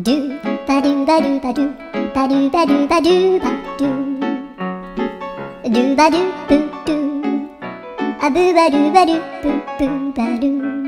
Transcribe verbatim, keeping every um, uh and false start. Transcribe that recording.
ドゥバドゥバドゥバドゥバドゥバドゥバドゥバドゥドゥバドゥブドゥあぶばるばるブブバドゥ